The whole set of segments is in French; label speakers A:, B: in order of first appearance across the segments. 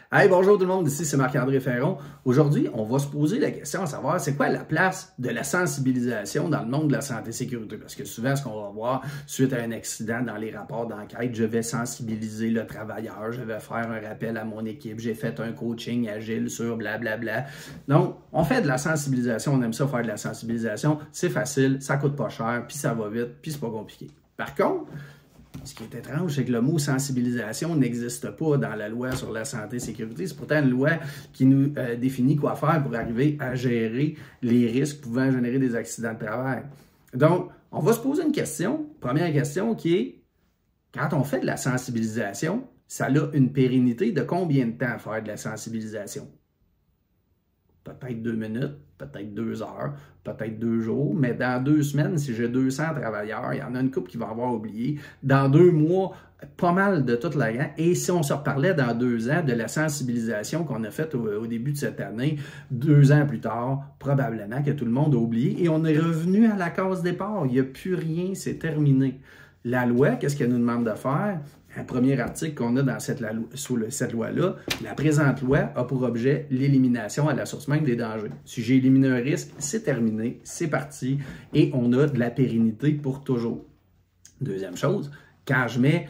A: Hey, bonjour tout le monde, ici c'est Marc-André Ferron. Aujourd'hui, on va se poser la question à savoir c'est quoi la place de la sensibilisation dans le monde de la santé-sécurité. Parce que souvent, ce qu'on va voir suite à un accident dans les rapports d'enquête, je vais sensibiliser le travailleur, je vais faire un rappel à mon équipe, j'ai fait un coaching agile sur blablabla. Donc, on fait de la sensibilisation, on aime ça faire de la sensibilisation, c'est facile, ça coûte pas cher, puis ça va vite, puis c'est pas compliqué. Par contre, ce qui est étrange, c'est que le mot sensibilisation n'existe pas dans la loi sur la santé et sécurité. C'est pourtant une loi qui nous définit quoi faire pour arriver à gérer les risques pouvant générer des accidents de travail. Donc, on va se poser une question, première question qui est, quand on fait de la sensibilisation, ça a une pérennité de combien de temps à faire de la sensibilisation? Peut-être 2 minutes, peut-être 2 heures, peut-être 2 jours, mais dans 2 semaines, si j'ai 200 travailleurs, il y en a une couple qui va avoir oublié. Dans 2 mois, pas mal de toute la gang. Et si on se reparlait dans 2 ans de la sensibilisation qu'on a faite au début de cette année, 2 ans plus tard, probablement que tout le monde a oublié et on est revenu à la case départ. Il n'y a plus rien, c'est terminé. La loi, qu'est-ce qu'elle nous demande de faire? Un premier article qu'on a dans cette loi-là, la présente loi a pour objet l'élimination à la source même des dangers. Si j'ai éliminé un risque, c'est terminé, c'est parti et on a de la pérennité pour toujours. Deuxième chose, quand je mets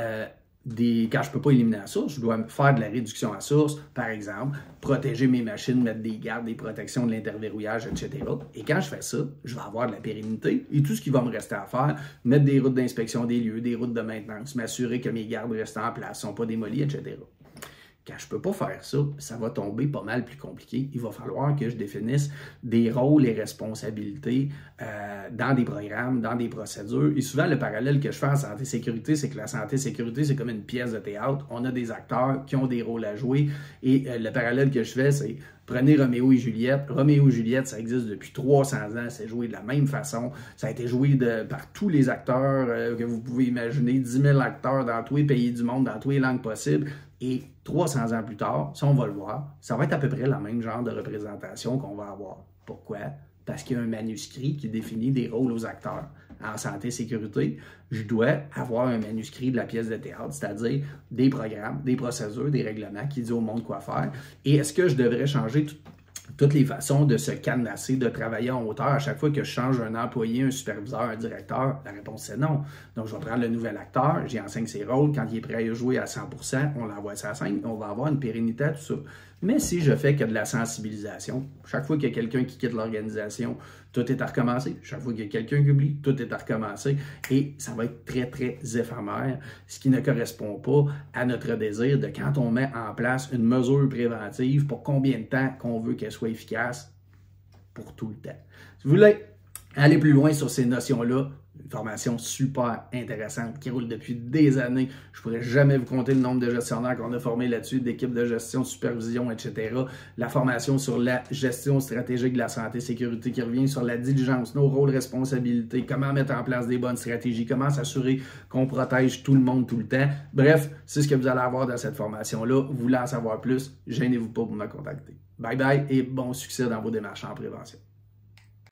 A: quand je ne peux pas éliminer la source, je dois faire de la réduction à source, par exemple, protéger mes machines, mettre des gardes, des protections de l'interverrouillage, etc. Et quand je fais ça, je vais avoir de la pérennité et tout ce qui va me rester à faire, mettre des routes d'inspection des lieux, des routes de maintenance, m'assurer que mes gardes restent en place, ne sont pas démolis, etc. Quand je ne peux pas faire ça, ça va tomber pas mal plus compliqué. Il va falloir que je définisse des rôles et responsabilités dans des programmes, dans des procédures. Et souvent, le parallèle que je fais en santé-sécurité, c'est que la santé-sécurité, c'est comme une pièce de théâtre. On a des acteurs qui ont des rôles à jouer. Et le parallèle que je fais, c'est prenez Roméo et Juliette. Roméo et Juliette, ça existe depuis 300 ans. C'est joué de la même façon. Ça a été joué par tous les acteurs que vous pouvez imaginer. 10 000 acteurs dans tous les pays du monde, dans toutes les langues possibles. Et 300 ans plus tard, si on va le voir, ça va être à peu près le même genre de représentation qu'on va avoir. Pourquoi? Parce qu'il y a un manuscrit qui définit des rôles aux acteurs. En santé-sécurité, je dois avoir un manuscrit de la pièce de théâtre, c'est-à-dire des programmes, des procédures, des règlements qui disent au monde quoi faire. Et est-ce que je devrais changer toutes les façons de se cadenasser, de travailler en hauteur à chaque fois que je change un employé, un superviseur, un directeur? La réponse c'est non. Donc, je vais prendre le nouvel acteur, j'y enseigne ses rôles. Quand il est prêt à jouer à 100%, on l'envoie à sa scène, on va avoir une pérennité à tout ça. Mais si je fais que de la sensibilisation, chaque fois qu'il y a quelqu'un qui quitte l'organisation, tout est à recommencer. Chaque fois qu'il y a quelqu'un qui oublie, tout est à recommencer. Et ça va être très, très éphémère, ce qui ne correspond pas à notre désir de quand on met en place une mesure préventive, pour combien de temps qu'on veut qu'elle soit efficace, pour tout le temps. Si vous voulez aller plus loin sur ces notions-là, une formation super intéressante qui roule depuis des années. Je ne pourrais jamais vous compter le nombre de gestionnaires qu'on a formés là-dessus, d'équipes de gestion, supervision, etc. La formation sur la gestion stratégique de la santé-sécurité qui revient sur la diligence, nos rôles, responsabilités, comment mettre en place des bonnes stratégies, comment s'assurer qu'on protège tout le monde tout le temps. Bref, c'est ce que vous allez avoir dans cette formation-là. Vous voulez en savoir plus, gênez-vous pas pour me contacter. Bye bye et bon succès dans vos démarches en prévention.